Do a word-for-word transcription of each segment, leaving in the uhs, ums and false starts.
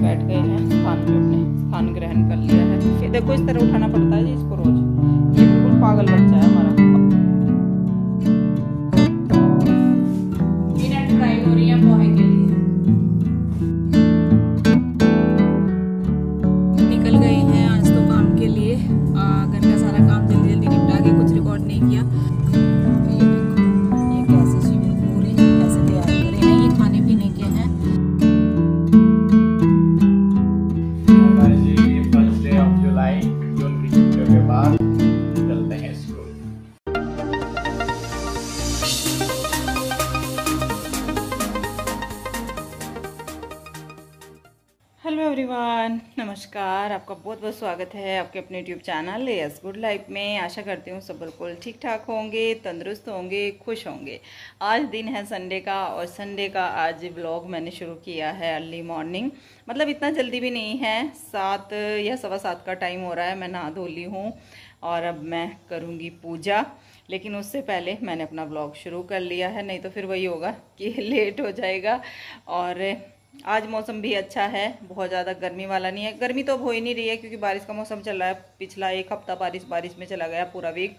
बैठ गए हैं स्थान पे, अपने स्थान ग्रहण कर लिया है। फिर देखो इस तरह उठाना पड़ता है जी इसको रोज, ये बिल्कुल पागल बच्चा है हमारा। मिनट फ्राई हो रही है पोहे के लिए। निकल गए हैं आज तो काम के लिए, घर का सारा काम जल्दी जल्दी निपटा के, कुछ रिकॉर्ड नहीं किया। ये देखो ये कैसे स्विमिंग पूल ऐसे तैयार करे हैं, ये खाने पीने के हैं। हेलो एवरीवन, नमस्कार। आपका बहुत बहुत स्वागत है आपके अपने YouTube channel yes good life में। आशा करती हूँ सब बिल्कुल ठीक ठाक होंगे, तंदुरुस्त होंगे, खुश होंगे। आज दिन है संडे का, और संडे का आज व्लॉग मैंने शुरू किया है अर्ली मॉर्निंग। मतलब इतना जल्दी भी नहीं है, सात या सवा सात का टाइम हो रहा है। मैं नहा धो ली हूँ और अब मैं करूँगी पूजा, लेकिन उससे पहले मैंने अपना व्लॉग शुरू कर लिया है, नहीं तो फिर वही होगा कि लेट हो जाएगा। और आज मौसम भी अच्छा है, बहुत ज़्यादा गर्मी वाला नहीं है। गर्मी तो अब हो ही नहीं रही है क्योंकि बारिश का मौसम चल रहा है। पिछला एक हफ्ता बारिश बारिश में चला गया पूरा वीक।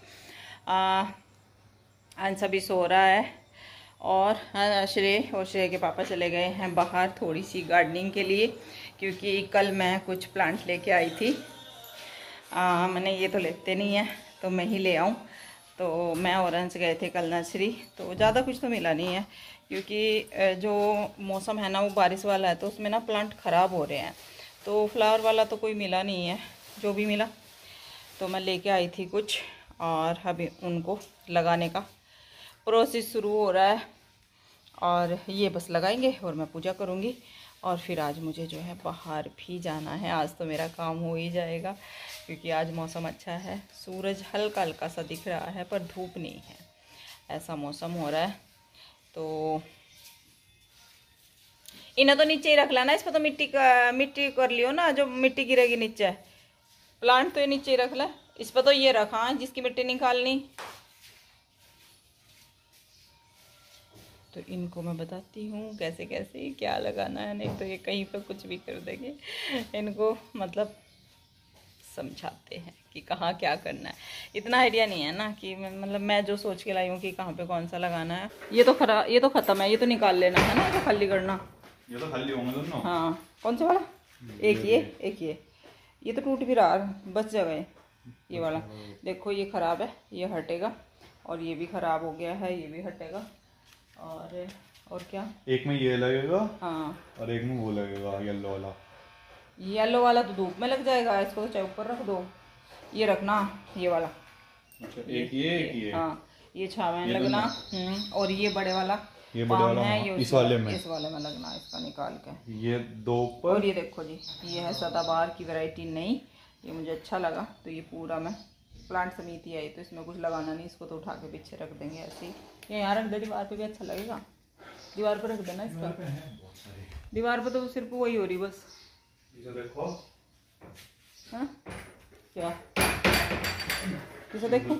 अंश अभी सो रहा है और श्रेय और श्रेय के पापा चले गए हैं बाहर थोड़ी सी गार्डनिंग के लिए, क्योंकि कल मैं कुछ प्लांट लेके आई थी। आ, मैंने ये तो लेते नहीं है तो मैं ही ले आऊँ। तो मैं और अंश गए थे कल नर्सरी, तो ज़्यादा कुछ तो मिला नहीं है क्योंकि जो मौसम है ना वो बारिश वाला है, तो उसमें ना प्लांट ख़राब हो रहे हैं। तो फ्लावर वाला तो कोई मिला नहीं है, जो भी मिला तो मैं लेके आई थी कुछ, और अभी उनको लगाने का प्रोसेस शुरू हो रहा है। और ये बस लगाएंगे और मैं पूजा करूँगी। और फिर आज मुझे जो है बाहर भी जाना है। आज तो मेरा काम हो ही जाएगा क्योंकि आज मौसम अच्छा है, सूरज हल्का हल्का सा दिख रहा है पर धूप नहीं है, ऐसा मौसम हो रहा है। तो इन्हें तो नीचे ही रख लेना, इस पर तो मिट्टी का मिट्टी कर लियो ना, जो मिट्टी गिरेगी नीचे। प्लांट तो ये नीचे ही रख ले, इस पर तो ये रखा जिसकी मिट्टी निकालनी। तो इनको मैं बताती हूँ कैसे कैसे क्या लगाना है, नहीं तो ये कहीं पर कुछ भी कर देंगे। इनको मतलब समझाते हैं कि कहाँ क्या करना है। इतना आइडिया नहीं है ना कि मतलब मैं जो सोच के लाई हूँ कि कहाँ पे कौन सा लगाना है। ये तो खरा ये तो खत्म है, ये तो निकाल लेना है ना, तो खाली करना। ये तो खाली होंगे दोनों। हाँ, कौन सा वाला? एक ये एक ये ये तो टूट भी रहा, बच जाए। ये वाला देखो ये ख़राब है, ये हटेगा। और ये भी ख़राब हो गया है, ये भी हटेगा। और और क्या, एक में ये लगेगा हाँ, और एक में वो लगेगा येलो वाला। येलो वाला तो धूप में लग जाएगा, इसको तो चाहे ऊपर रख दो। ये रखना ये वाला। अच्छा, एक ये एक ये, हाँ ये छावे में लगना। हम्म और ये बड़े वाला ये बड़े वाला है, हाँ, ये इस वाले में इस वाले में लगना, इसका निकाल के। ये दो ऊपर। और ये देखो जी, ये है सदाबहार की वैरायटी नहीं, ये मुझे अच्छा लगा तो ये पूरा मैं प्लांट समिति आई, तो इसमें कुछ लगाना नहीं, इसको तो उठा के पीछे रख देंगे ऐसे ही। ये यहाँ रख दे, दीवार पे भी अच्छा लगेगा। दीवार पर रख देना इसका, दीवार पर तो सिर्फ वही हो रही बस। देखो हाँ क्या, इसे देखो।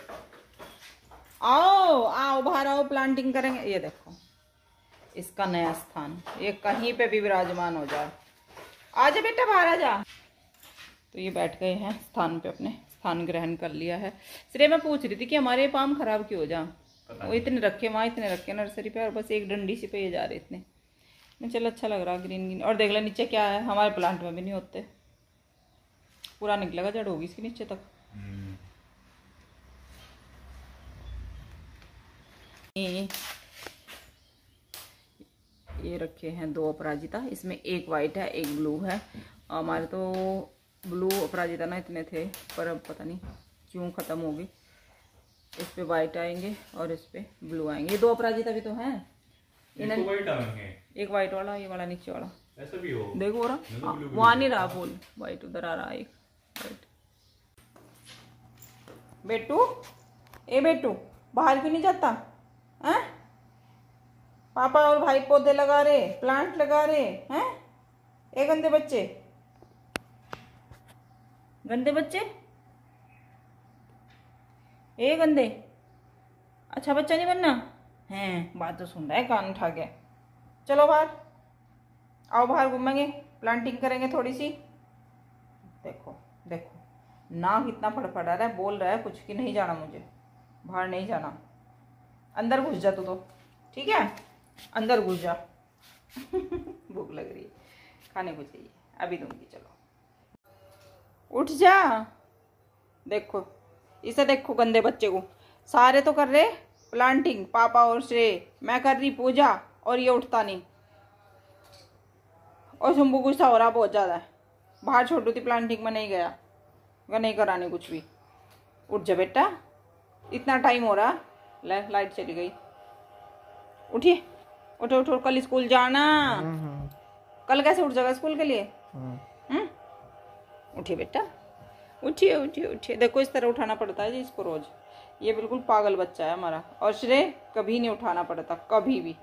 आओ आओ बाहर आओ, प्लांटिंग करेंगे। ये देखो इसका नया स्थान, ये कहीं पे भी विराजमान हो जाए। आजा बेटा बाहर आजा। तो ये बैठ गए हैं स्थान पे, अपने स्थान ग्रहण कर लिया है। सिर्फ मैं पूछ रही थी कि हमारे पाम खराब क्यों हो जा, वो इतने रखे वहाँ, इतने रखे नर्सरी पे, और बस एक डंडी से पे ये जा रहे इतने। चलो अच्छा लग रहा ग्रीन ग्रीन। और देख ले नीचे क्या है, हमारे प्लांट में भी नहीं होते। पूरा निकलेगा, जड़ होगी इसके नीचे तक। ये ये रखे हैं दो अपराजिता, इसमें एक वाइट है एक ब्लू है। हमारे तो ब्लू अपराजिता ना इतने थे, पर अब पता नहीं क्यों ख़त्म हो गई। इस पे वाइट आएंगे और इस पे ब्लू आएंगे। ये दो अपराजिता भी तो हैं, इन्हें वाइट आएंगे, एक वाइट वाला, ये वाला नीचे वाला ऐसा भी हो। देखो रहा वहाँ नहीं रहा फूल, वाइट उधर आ रहा एक वाइट। बेटू ए बेटू बाहर क्यों नहीं जाता हैं? पापा और भाई पौधे लगा रहे, प्लांट लगा रहे हैं। ए गंदे बच्चे, गंदे बच्चे, ए गंदे। अच्छा बच्चा नहीं बनना है, बात तो सुन रहा है कान उठा के। चलो बाहर आओ, बाहर घूमेंगे। प्लांटिंग करेंगे थोड़ी सी। देखो देखो नाक इतना फड़फड़ा रहा है, बोल रहा है कुछ कि नहीं जाना मुझे, बाहर नहीं जाना, अंदर घुस जा तू तो, ठीक है अंदर घुस जा। भूख लग रही है, खाने को चाहिए, अभी दूंगी, चलो उठ जा। देखो इसे देखो गंदे बच्चे को, सारे तो कर रहे प्लांटिंग, पापा और श्रेय, मैं कर रही पूजा और ये उठता नहीं। और शंभू गुस्सा हो रहा बहुत ज़्यादा है, बाहर छोटू थी प्लांटिंग में नहीं गया, वह नहीं कराने कुछ भी। उठ जा बेटा, इतना टाइम हो रहा। ले लाइट चली गई, उठिए उठो उठो, कल स्कूल जाना। कल कैसे उठ जाएगा स्कूल के लिए? हम्म उठिए बेटा, उठिए उठिए उठिए। देखो इस तरह उठाना पड़ता है जी इसको रोज, ये बिल्कुल पागल बच्चा है हमारा। और श्रेय कभी नहीं उठाना पड़ता, कभी भी।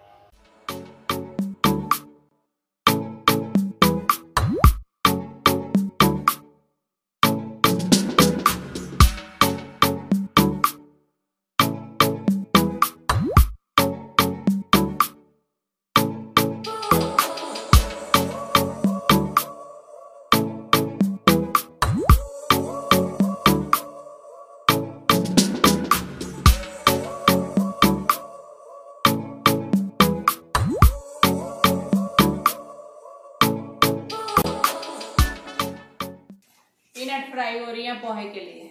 पीनट फ्राई हो रही है पोहे के लिए।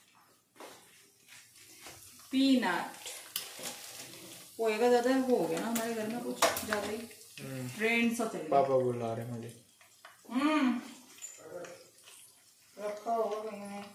पीनट पोहे का ज्यादा वो हो गया ना हमारे घर में, कुछ ज्यादा ही ट्रेंड सा चल रहा है। पापा बुला रहे हैं मुझे। हम्म रखा होगा कहीं में।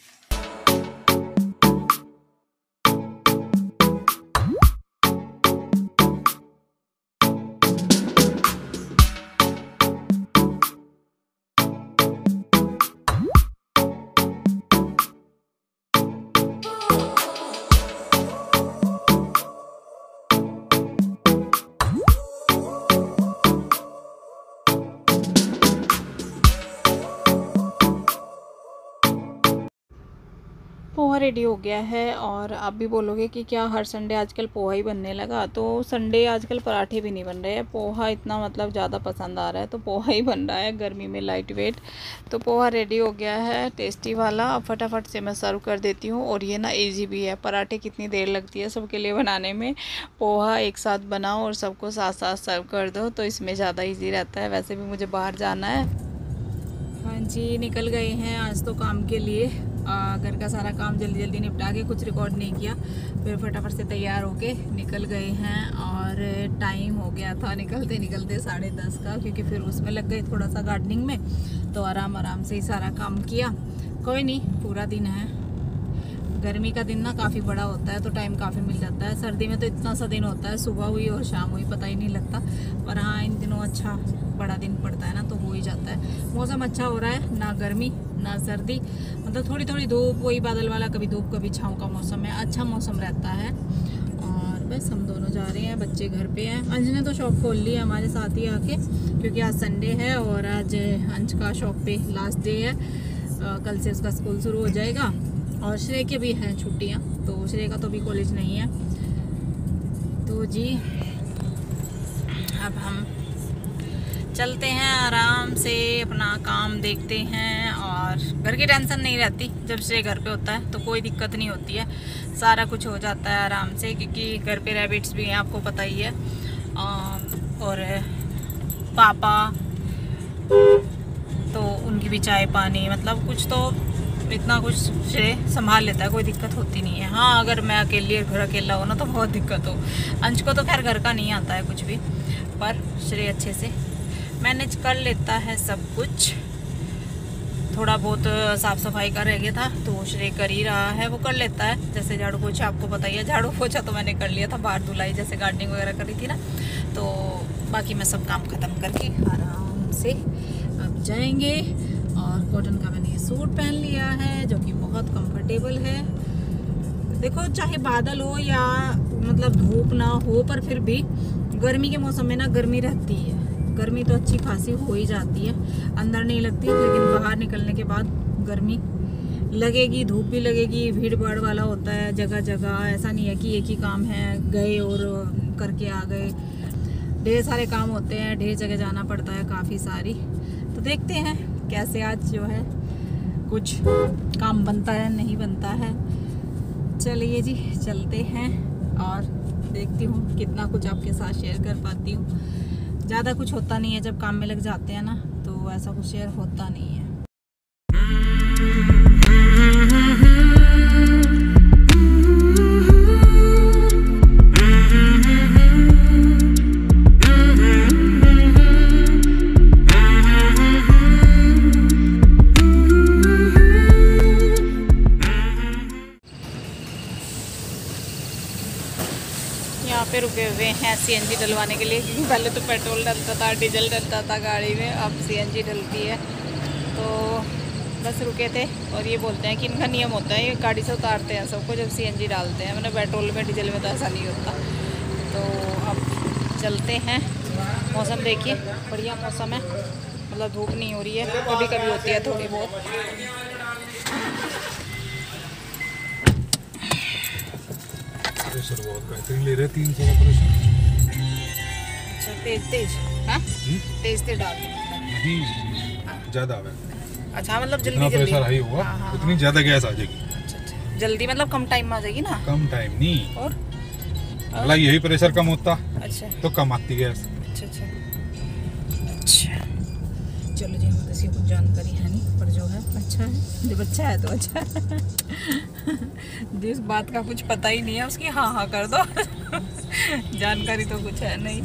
पोहा रेडी हो गया है। और आप भी बोलोगे कि क्या हर संडे आजकल पोहा ही बनने लगा? तो संडे आजकल पराठे भी नहीं बन रहे हैं, पोहा इतना मतलब ज़्यादा पसंद आ रहा है तो पोहा ही बन रहा है गर्मी में, लाइट वेट। तो पोहा रेडी हो गया है टेस्टी वाला। अब फटाफट से मैं सर्व कर देती हूँ। और ये ना इजी भी है, पराठे कितनी देर लगती है सबके लिए बनाने में, पोहा एक साथ बनाओ और सबको साथ साथ सर्व कर दो, तो इसमें ज़्यादा ईजी रहता है। वैसे भी मुझे बाहर जाना है। हाँ जी निकल गए हैं आज तो काम के लिए। घर का सारा काम जल्दी जल्दी निपटा के, कुछ रिकॉर्ड नहीं किया, फिर फटाफट से तैयार होके निकल गए हैं। और टाइम हो गया था निकलते निकलते साढ़े दस का, क्योंकि फिर उसमें लग गए थोड़ा सा गार्डनिंग में, तो आराम आराम से ही सारा काम किया। कोई नहीं, पूरा दिन है। गर्मी का दिन ना काफ़ी बड़ा होता है तो टाइम काफ़ी मिल जाता है। सर्दी में तो इतना सा दिन होता है, सुबह हुई और शाम हुई पता ही नहीं लगता। पर हाँ इन दिनों अच्छा बड़ा दिन पड़ता है ना, तो हो ही जाता है। मौसम अच्छा हो रहा है, ना गर्मी ना सर्दी, मतलब थोड़ी थोड़ी धूप, वही बादल वाला, कभी धूप कभी छाँव का मौसम है, अच्छा मौसम रहता है। और बस हम दोनों जा रहे हैं, बच्चे घर पे हैं। अंश ने तो शॉप खोल ली है हमारे साथ ही आके, क्योंकि आज संडे है और आज अंश का शॉप पे लास्ट डे है। आ, कल से उसका स्कूल शुरू हो जाएगा। और श्रेय के भी हैं छुट्टियाँ, तो श्रेय का तो भी कॉलेज नहीं है। तो जी अब हम चलते हैं, आराम से अपना काम देखते हैं। और घर की टेंशन नहीं रहती, जब श्रेय घर पे होता है तो कोई दिक्कत नहीं होती है, सारा कुछ हो जाता है आराम से, क्योंकि घर पे रैबिट्स भी हैं आपको पता ही है। और पापा तो उनकी भी चाय पानी, मतलब कुछ तो इतना कुछ श्रेय संभाल लेता है, कोई दिक्कत होती नहीं है। हाँ अगर मैं अकेली घर अकेला हो ना तो बहुत दिक्कत हो। अंश को तो खैर घर का नहीं आता है कुछ भी, पर श्रेय अच्छे से मैनेज कर लेता है सब कुछ। थोड़ा बहुत साफ़ सफाई का रह गया था तो श्रेय कर ही रहा है, वो कर लेता है। जैसे झाड़ू पोछा आपको पता ही है, झाड़ू पोछा तो मैंने कर लिया था, बाहर धुलाई जैसे गार्डनिंग वगैरह करी थी ना, तो बाकी मैं सब काम ख़त्म करके आराम से अब जाएंगे। और कॉटन का मैंने ये सूट पहन लिया है जो कि बहुत कंफर्टेबल है। देखो चाहे बादल हो या मतलब धूप ना हो, पर फिर भी गर्मी के मौसम में ना गर्मी रहती है, गर्मी तो अच्छी खासी हो ही जाती है, अंदर नहीं लगती, लेकिन बाहर निकलने के बाद गर्मी लगेगी, धूप भी लगेगी। भीड़ भाड़ वाला होता है जगह जगह, ऐसा नहीं है कि एक ही काम है गए और करके आ गए। ढेर सारे काम होते हैं, ढेर जगह जाना पड़ता है काफ़ी सारी। तो देखते हैं कैसे आज जो है कुछ काम बनता है नहीं बनता है। चलिए जी चलते हैं और देखती हूँ कितना कुछ आपके साथ शेयर कर पाती हूँ। ज़्यादा कुछ होता नहीं है, जब काम में लग जाते हैं ना तो ऐसा कुछ शेयर होता नहीं है। यहाँ पे रुके हुए हैं सीएनजी डलवाने के लिए, क्योंकि पहले तो पेट्रोल डलता था, डीजल डलता था गाड़ी में, अब सीएनजी डलती है। तो बस रुके थे और ये बोलते हैं कि इनका नियम होता है, ये गाड़ी से उतारते हैं सबको जब सीएनजी डालते हैं, मैंने पेट्रोल में डीजल में तो ऐसा नहीं होता। तो अब चलते हैं। मौसम देखिए बढ़िया मौसम है, मतलब धूप नहीं हो रही है, कभी कभी होती है थोड़ी बहुत। प्रेशर बहुत बेहतरीन ले रहे, तीन सौ का प्रेशर। अच्छा तेज तेज हाँ तेज तेज डाल नहीं ज्यादा है। अच्छा मतलब जल्दी जितना जल्दी प्रेशर हाई होगा हाँ, हाँ, उतनी ज्यादा गैस आ जाएगी। अच्छा अच्छा जल्दी मतलब कम टाइम में आ जाएगी ना। कम टाइम नहीं, और अगला यही प्रेशर कम होता अच्छा तो कम आती गैस। अच्छा अच्छा अच्छा चलो जी, हमें किसी कुछ जानकारी है नहीं, पर जो है अच्छा है, जब अच्छा है तो अच्छा है। जिस बात का कुछ पता ही नहीं है उसकी हाँ हाँ कर दो। जानकारी तो कुछ है नहीं।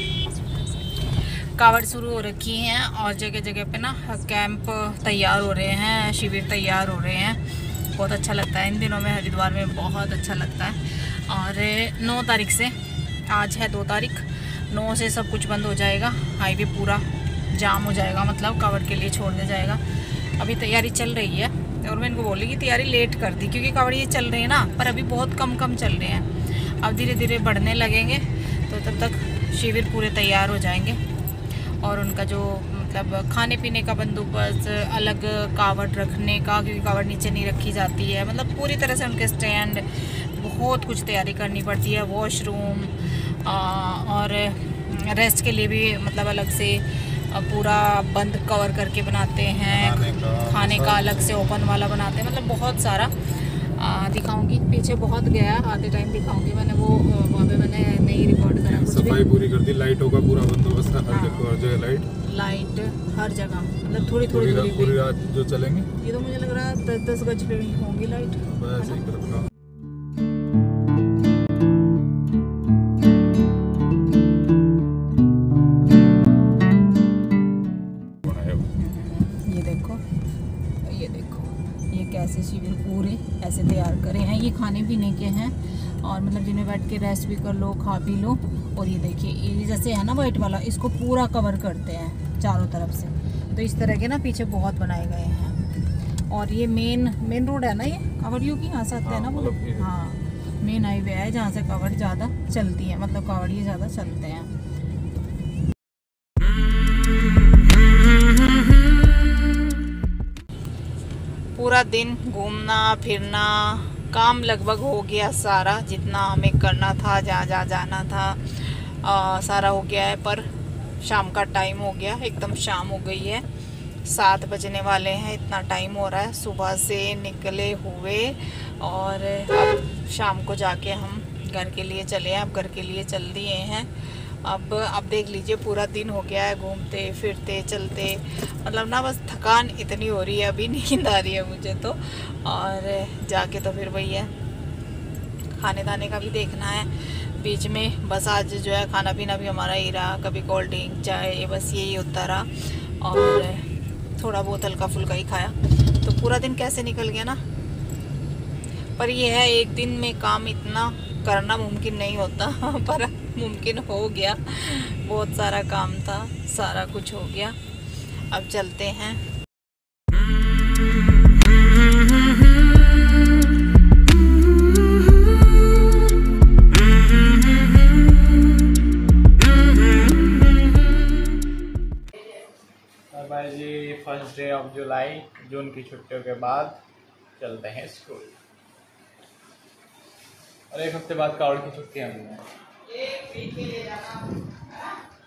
कावड़ शुरू हो रखी हैं और जगह जगह पे ना कैंप तैयार हो रहे हैं, शिविर तैयार हो रहे हैं। बहुत अच्छा लगता है इन दिनों में, हरिद्वार में बहुत अच्छा लगता है। और नौ तारीख से, आज है दो तारीख, नौ से सब कुछ बंद हो जाएगा, हाईवे पूरा जाम हो जाएगा, मतलब कावड़ के लिए छोड़ दिया जाएगा। अभी तैयारी चल रही है और मैं इनको बोली कि तैयारी लेट कर दी, क्योंकि कावड़ ये चल रहे हैं ना, पर अभी बहुत कम कम चल रहे हैं। अब धीरे धीरे बढ़ने लगेंगे तो तब तक शिविर पूरे तैयार हो जाएंगे। और उनका जो मतलब खाने पीने का बंदोबस्त, अलग कावड़ रखने का, क्योंकि कावड़ नीचे नहीं रखी जाती है, मतलब पूरी तरह से उनके स्टैंड, बहुत कुछ तैयारी करनी पड़ती है। वॉशरूम और रेस्ट के लिए भी मतलब अलग से पूरा बंद कवर करके बनाते हैं, खाने का, खाने का अलग से ओपन वाला बनाते हैं, मतलब बहुत सारा। दिखाऊंगी पीछे बहुत गया, आधे टाइम दिखाऊंगी। मैंने वो वहाँ पे मैंने नहीं रिकॉर्ड करा, सफाई पूरी कर दी, लाइटों का पूरा बंदोबस्त है, हर जगह लाइट लाइट हर जगह, मतलब थोड़ी थोड़ी पूरी, पूरी रात जो चलेंगे। ये तो मुझे लग रहा है दस दस गज पे होंगी लाइट। बस एक तरफ ऐसे शिविर पूरे ऐसे तैयार करे हैं। ये खाने पीने के हैं और मतलब जिन्हें बैठ के रेस्ट भी कर लो, खा पी लो। और ये देखिए ये जैसे है ना वाइट वाला, इसको पूरा कवर करते हैं चारों तरफ से। तो इस तरह के ना पीछे बहुत बनाए गए हैं। और ये मेन मेन रोड है ना, ये कावड़ियों की यहाँ से आते हैं ना वो। हाँ मेन हाईवे है जहाँ से कावड़ ज़्यादा चलती है, मतलब कावड़िए ज़्यादा चलते हैं। पूरा दिन घूमना फिरना, काम लगभग हो गया सारा, जितना हमें करना था, जहाँ जहाँ जाना था आ, सारा हो गया है। पर शाम का टाइम हो गया, एकदम शाम हो गई है, सात बजने वाले हैं, इतना टाइम हो रहा है। सुबह से निकले हुए और अब शाम को जाके हम घर के लिए चले हैं। अब घर के लिए चल दिए हैं। अब अब देख लीजिए पूरा दिन हो गया है घूमते फिरते चलते, मतलब ना बस थकान इतनी हो रही है, अभी नींद आ रही है मुझे तो। और जाके तो फिर वही है, खाने दाने का भी देखना है बीच में। बस आज जो है खाना पीना भी हमारा ही रहा, कभी कोल्ड ड्रिंक चाय, बस यही होता रहा। और थोड़ा बहुत हल्का फुल्का ही खाया, तो पूरा दिन कैसे निकल गया ना। पर यह है एक दिन में काम इतना करना मुमकिन नहीं होता, पर मुमकिन हो गया। बहुत सारा काम था, सारा कुछ हो गया। अब चलते हैं। भाई जी फर्स्ट डे ऑफ जुलाई, जून की छुट्टियों के बाद चलते हैं स्कूल। और एक हफ्ते बाद कावड़ की छुट्टियां भी हैं।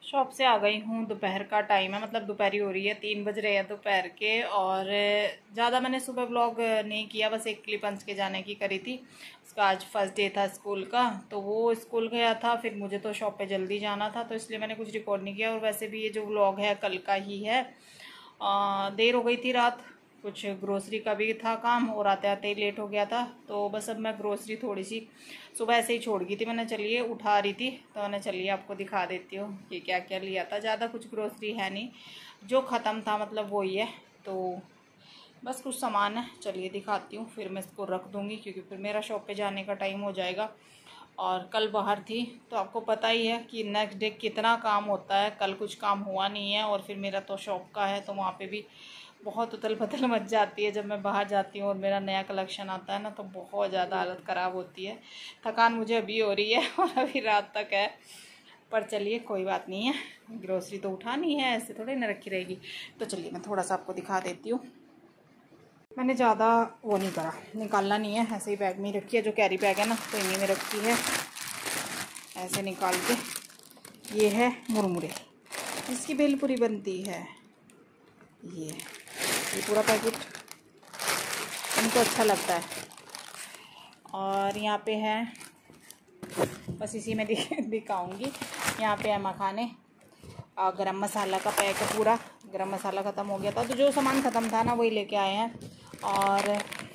शॉप से आ गई हूँ। दोपहर का टाइम है, मतलब दोपहर ही हो रही है, तीन बज रहे हैं दोपहर के। और ज़्यादा मैंने सुबह व्लॉग नहीं किया, बस एक क्लिप अंश के जाने की करी थी। उसका आज फर्स्ट डे था स्कूल का, तो वो स्कूल गया था, फिर मुझे तो शॉप पे जल्दी जाना था, तो इसलिए मैंने कुछ रिकॉर्ड नहीं किया। और वैसे भी ये जो व्लॉग है कल का ही है। आ, देर हो गई थी रात, कुछ ग्रोसरी का भी था काम और आते आते ही लेट हो गया था। तो बस अब मैं ग्रोसरी थोड़ी सी सुबह ऐसे ही छोड़ गई थी, मैंने चलिए उठा रही थी तो मैंने चलिए आपको दिखा देती हूँ कि क्या क्या लिया था। ज़्यादा कुछ ग्रोसरी है नहीं, जो ख़त्म था मतलब वही है। तो बस कुछ सामान है, चलिए दिखाती हूँ, फिर मैं इसको रख दूँगी क्योंकि फिर मेरा शॉप पे जाने का टाइम हो जाएगा। और कल बाहर थी तो आपको पता ही है कि नेक्स्ट डे कितना काम होता है। कल कुछ काम हुआ नहीं है और फिर मेरा तो शॉप का है, तो वहाँ पे भी बहुत उथल पुथल मच जाती है। जब मैं बाहर जाती हूँ और मेरा नया कलेक्शन आता है ना, तो बहुत ज़्यादा हालत ख़राब होती है। थकान मुझे अभी हो रही है और अभी रात तक है, पर चलिए कोई बात नहीं है, ग्रोसरी तो उठानी है, ऐसे थोड़ी ना रखी रहेगी। तो चलिए मैं थोड़ा सा आपको दिखा देती हूँ। मैंने ज़्यादा वो नहीं करा, निकालना नहीं है, ऐसे ही बैग में ही रखी है। जो कैरी बैग है ना, तो इन्हीं में रखी है, ऐसे निकाल के। ये है मुरमुरे, इसकी भेलपुरी बनती है। ये ये पूरा पैकेट इनको अच्छा लगता है। और यहाँ पे है, बस इसी में दिखाऊंगी। यहाँ पे है मखाने, और गरम मसाला का पैक है पूरा। गरम मसाला ख़त्म हो गया था, तो जो सामान ख़त्म था ना वही लेके आए हैं। और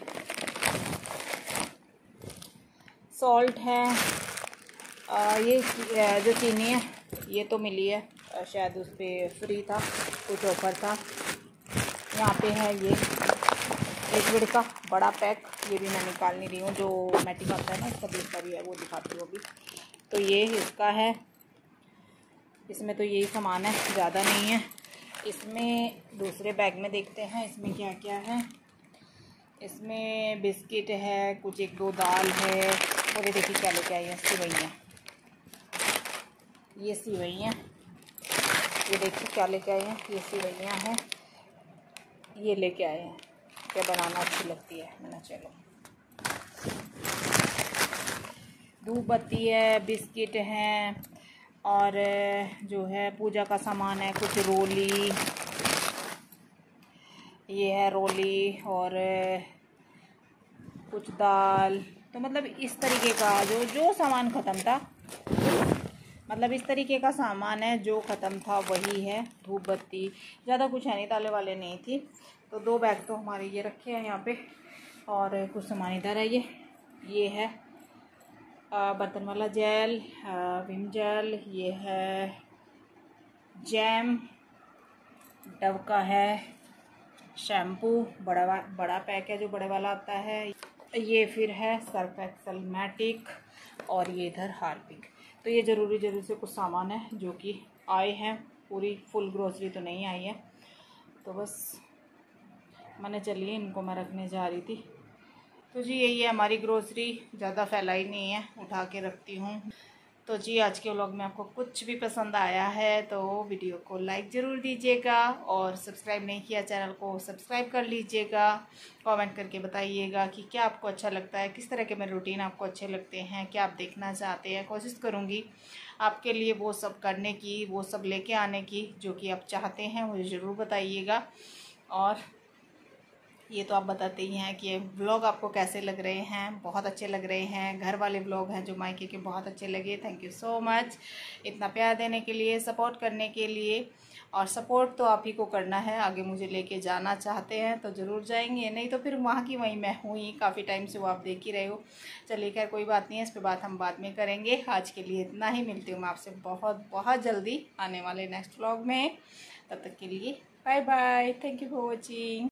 सॉल्ट है, आ, ये जो चीनी है ये तो मिली है, शायद उस पर फ्री था, कुछ ऑफर था। यहाँ पे है ये लिक्विड का बड़ा पैक, ये भी मैं निकाल नहीं रही हूँ। जो मैटिक आता है ना, इसका दूसरा भी है, वो दिखाती हूँ अभी। तो ये इसका है, इसमें तो यही सामान है, ज़्यादा नहीं है। इसमें दूसरे बैग में देखते हैं इसमें क्या क्या है। इसमें बिस्किट है, कुछ एक दो दाल है, और ये देखिए क्या लेके आई है, सिवैयाँ। ये सिवैयाँ, ये देखिए क्या लेके आए हैं, ये सिवैयाँ हैं, ये लेके आए हैं। क्या बनाना अच्छी लगती है, मैंने चलो। धूप बत्ती है, बिस्किट हैं, और जो है पूजा का सामान है, कुछ रोली, ये है रोली, और कुछ दाल। तो मतलब इस तरीके का जो जो सामान ख़त्म था, मतलब इस तरीके का सामान है, जो ख़त्म था वही है। धूप बत्ती, ज़्यादा कुछ है नहीं, ताले वाले नहीं थी। तो दो बैग तो हमारे ये रखे हैं यहाँ पे, और कुछ सामान इधर है। ये ये है बर्तन वाला जेल, विम जेल, ये है जैम, डव का है शैम्पू, बड़ा बड़ा पैक है जो बड़े वाला आता है। ये फिर है सर्फ एक्सेल मैटिक, और ये इधर हार्पिक। तो ये ज़रूरी ज़रूरी से कुछ सामान है जो कि आए हैं, पूरी फुल ग्रोसरी तो नहीं आई है। तो बस मैंने चलिए इनको मैं रखने जा रही थी। तो जी यही है हमारी ग्रोसरी, ज़्यादा फैलाई नहीं है, उठा के रखती हूँ। तो जी आज के व्लॉग में आपको कुछ भी पसंद आया है तो वीडियो को लाइक ज़रूर दीजिएगा, और सब्सक्राइब नहीं किया चैनल को सब्सक्राइब कर लीजिएगा। कमेंट करके बताइएगा कि क्या आपको अच्छा लगता है, किस तरह के मेरे रूटीन आपको अच्छे लगते हैं, क्या आप देखना चाहते हैं। कोशिश करूँगी आपके लिए वो सब करने की, वो सब लेके आने की जो कि आप चाहते हैं, मुझे ज़रूर बताइएगा। और ये तो आप बताते ही हैं कि ये व्लॉग आपको कैसे लग रहे हैं, बहुत अच्छे लग रहे हैं। घर वाले व्लॉग हैं जो मायके के, बहुत अच्छे लगे। थैंक यू सो मच इतना प्यार देने के लिए, सपोर्ट करने के लिए। और सपोर्ट तो आप ही को करना है, आगे मुझे लेके जाना चाहते हैं तो ज़रूर जाएंगे, नहीं तो फिर वहाँ की वहीं मैं हूँ ही। काफ़ी टाइम से वो आप देख ही रहे हो। चलिए खैर कोई बात नहीं है, इस पर बात हम बाद में करेंगे। आज के लिए इतना ही, मिलती हूँ मैं आपसे बहुत बहुत जल्दी आने वाले नेक्स्ट व्लॉग में। तब तक के लिए bye bye, thank you for watching.